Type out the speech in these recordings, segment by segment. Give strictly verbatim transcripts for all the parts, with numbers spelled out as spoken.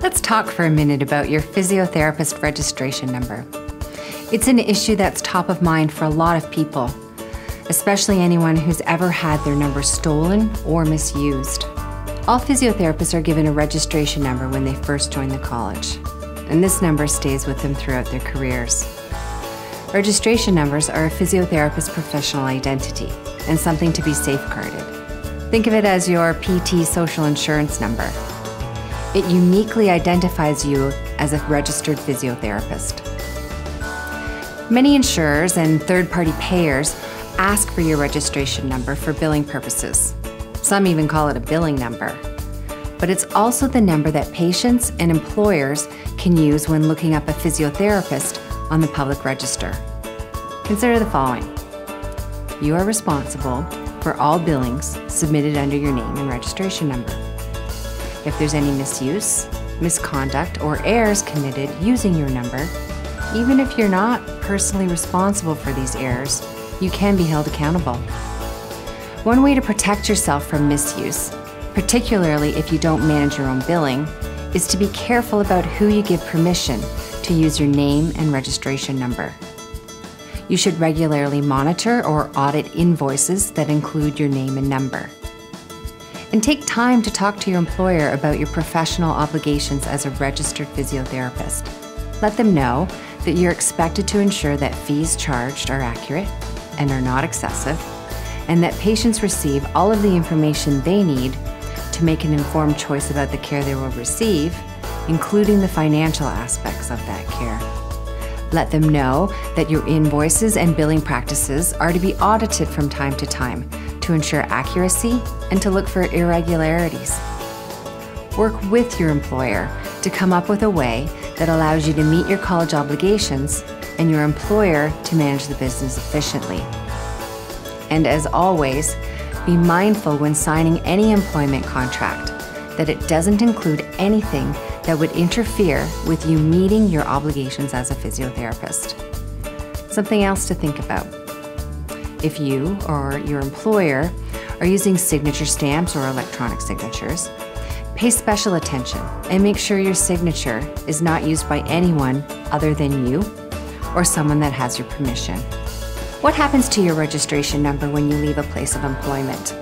Let's talk for a minute about your physiotherapist registration number. It's an issue that's top of mind for a lot of people, especially anyone who's ever had their number stolen or misused. All physiotherapists are given a registration number when they first join the college, and this number stays with them throughout their careers. Registration numbers are a physiotherapist's professional identity and something to be safeguarded. Think of it as your P T social insurance number. It uniquely identifies you as a registered physiotherapist. Many insurers and third-party payers ask for your registration number for billing purposes. Some even call it a billing number. But it's also the number that patients and employers can use when looking up a physiotherapist on the public register. Consider the following. You are responsible for all billings submitted under your name and registration number. If there's any misuse, misconduct, or errors committed using your number, even if you're not personally responsible for these errors, you can be held accountable. One way to protect yourself from misuse, particularly if you don't manage your own billing, is to be careful about who you give permission to use your name and registration number. You should regularly monitor or audit invoices that include your name and number. And take time to talk to your employer about your professional obligations as a registered physiotherapist. Let them know that you're expected to ensure that fees charged are accurate and are not excessive, and that patients receive all of the information they need to make an informed choice about the care they will receive, including the financial aspects of that care. Let them know that your invoices and billing practices are to be audited from time to time to ensure accuracy and to look for irregularities. Work with your employer to come up with a way that allows you to meet your college obligations and your employer to manage the business efficiently. And as always, be mindful when signing any employment contract that it doesn't include anything that would interfere with you meeting your obligations as a physiotherapist. Something else to think about. If you or your employer are using signature stamps or electronic signatures, pay special attention and make sure your signature is not used by anyone other than you or someone that has your permission. What happens to your registration number when you leave a place of employment?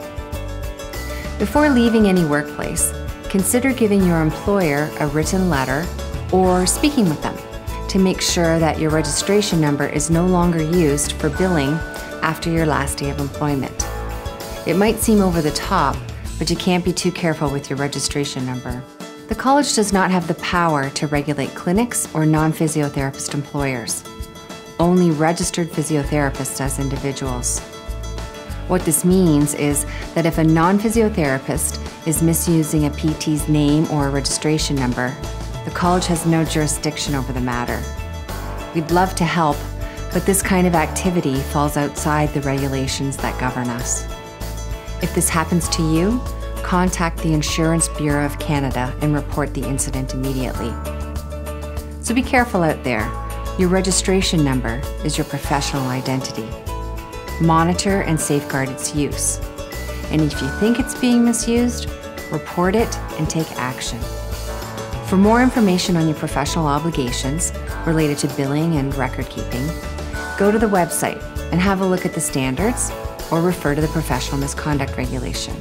Before leaving any workplace, consider giving your employer a written letter or speaking with them to make sure that your registration number is no longer used for billing after your last day of employment. It might seem over the top, but you can't be too careful with your registration number. The college does not have the power to regulate clinics or non-physiotherapist employers, only registered physiotherapists as individuals. What this means is that if a non-physiotherapist is misusing a P T's name or a registration number, the college has no jurisdiction over the matter. We'd love to help, but this kind of activity falls outside the regulations that govern us. If this happens to you, contact the Insurance Bureau of Canada and report the incident immediately. So be careful out there. Your registration number is your professional identity. Monitor and safeguard its use. And if you think it's being misused, report it and take action. For more information on your professional obligations related to billing and record keeping, go to the website and have a look at the standards or refer to the professional misconduct regulation.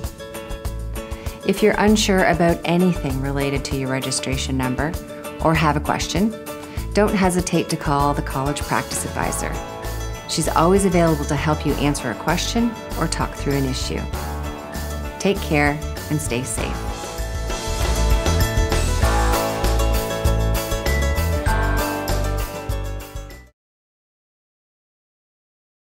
If you're unsure about anything related to your registration number or have a question, don't hesitate to call the College Practice Advisor. She's always available to help you answer a question or talk through an issue. Take care and stay safe.